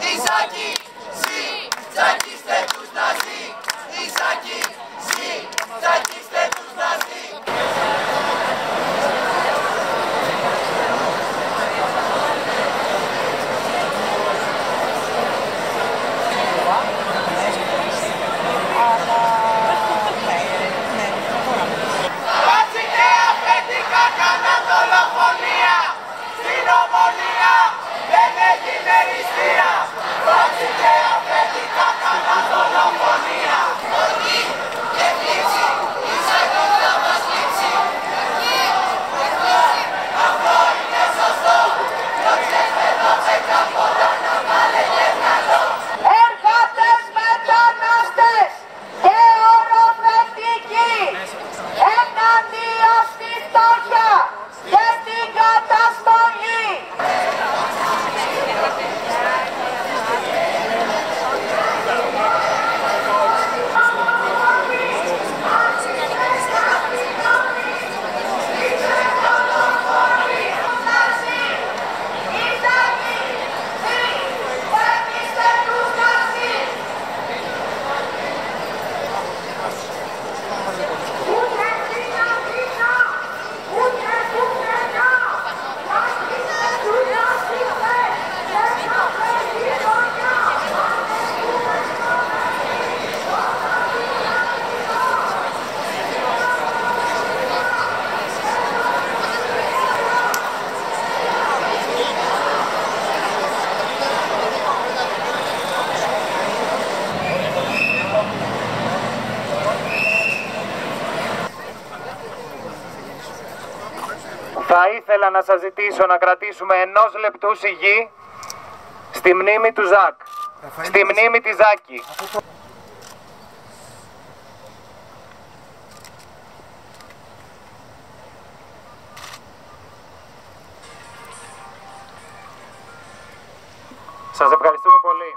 Ιζάκη, ζει, τσακίστε τους Ναζί. Ιζάκη, ζει, τσακίστε τους Ναζί. Μπάτσι και αφεντικά κάναν δολοφονία. Στην Ομονία δεν έγινε ληστεία. Μπάτσι και αφεντικά κάναν δολοφονία. Οργή και πλήξη, Ιζάκη θα μας λείψει. Αυτό είναι σωστό. Δόξες με δόξες πολλά να βάλε και μυαλό. Εργάτες μετανάστες και οροφευτικοί εναντία στη φτώχεια και την καταστολή. Θα ήθελα να σας ζητήσω να κρατήσουμε 1 λεπτού σιγή στη μνήμη του Ζακ, στη μνήμη της Ζάκη. Σας ευχαριστούμε πολύ.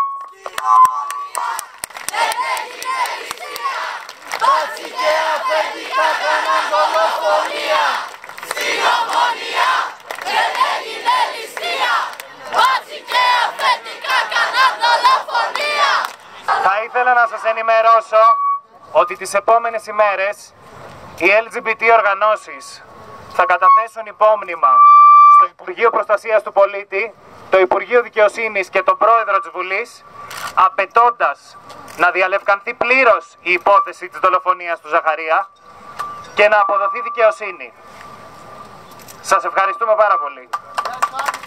Μπάτσι και αφεντικά κάναν δολοφονία. Στην Ομονία δεν έγινε ληστεία. Μπάτσι και αφεντικά κάναν δολοφονία. Θα ήθελα να σας ενημερώσω ότι τις επόμενες ημέρες οι LGBT οργανώσεις θα καταθέσουν υπόμνημα στο Υπουργείο Προστασίας του Πολίτη, το Υπουργείο Δικαιοσύνης και τον Πρόεδρο της Βουλής, απαιτώντας να διαλευκανθεί πλήρως η υπόθεση της δολοφονίας του Ζαχαρία και να αποδοθεί δικαιοσύνη. Σας ευχαριστούμε πάρα πολύ.